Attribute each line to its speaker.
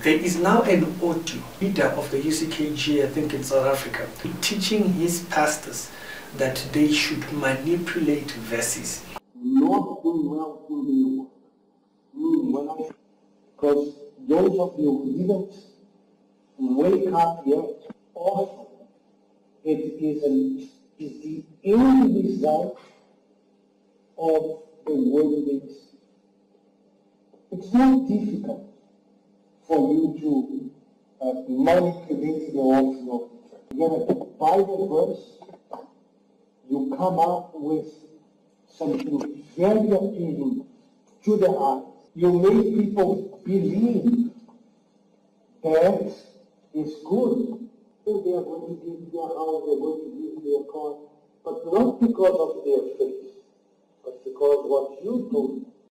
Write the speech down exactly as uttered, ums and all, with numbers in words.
Speaker 1: There is now an audio leader of the U C K G, I think in South Africa, teaching his pastors that they should manipulate verses.
Speaker 2: Not doing well to the when I, because those of you who didn't wake up yet, often it is, an, is the end result of the word. It's not difficult for you to uh, manipulate the words of the You're going to buy the verse, you come up with something very appealing to the eye. You make people believe that is good. So they are going to give their house, they are going to give their car, but not because of their faith, but because what you do